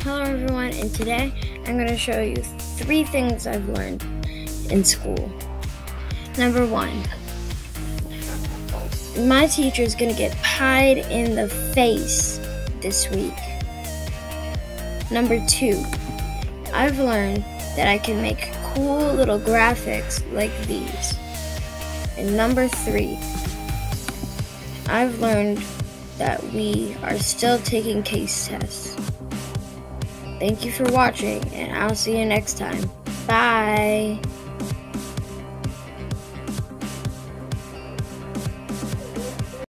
Hello everyone, and today I'm going to show you 3 things I've learned in school. Number 1, my teacher is going to get pied in the face this week. Number 2, I've learned that I can make cool little graphics like these. And number 3, I've learned that we are still taking case tests. Thank you for watching, and I'll see you next time. Bye!